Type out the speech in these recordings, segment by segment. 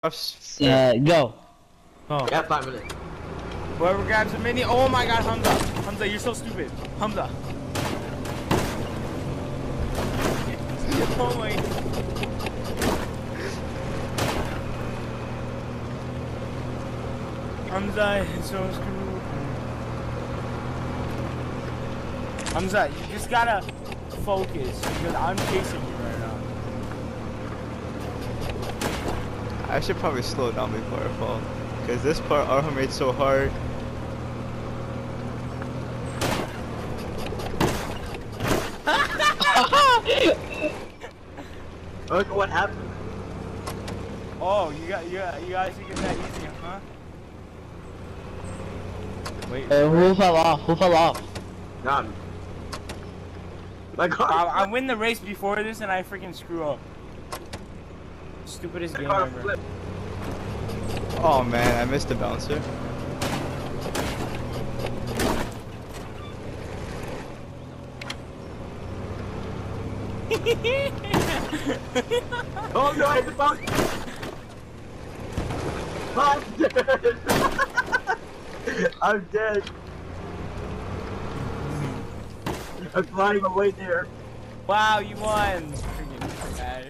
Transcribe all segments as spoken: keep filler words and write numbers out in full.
Uh, go. Oh. Yeah, five minutes. Whoever grabs a mini. Oh my God, Hamza. Hamza, you're so stupid. Hamza. Oh my. Hamza is so screwed. Hamza, you just gotta focus because I'm chasing you right now. I should probably slow down before I fall, because this part Arham made so hard. Look what happened. Oh, you got you got you guys think it's that easy, huh? Wait. Uh, who fell off? Who fell off? None. My car. I, I win the race before this and I freaking screw up. Stupidest My game car ever. flipped. Oh man, I missed the bouncer. Oh no, I hit the bounce. I'm dead. I'm dead. I'm flying away there. Wow, you won! Freaking guy.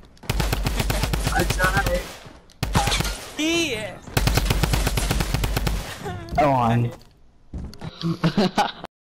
I died. Yeah! Go on.